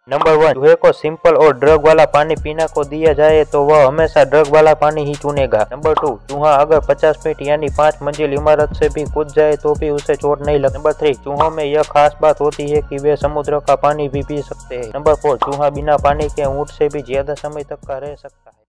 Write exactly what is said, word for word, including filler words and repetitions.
Number one, चूहे को simple और ड्रग वाला पानी पीना को दिया जाए तो वह हमेशा ड्रग वाला पानी ही चुनेगा। नंबर टू, चूहा अगर पचास फीट यानी पाँच मंजिल इमारत से भी कूद जाए तो भी उसे चोट नहीं लगती। नंबर थ्री, चूहों में यह खास बात होती है कि वे समुद्र का पानी भी पी सकते हैं। नंबर फोर, चूहा बिना पानी के ऊँट से भी ज्यादा समय तक का रह सकता है।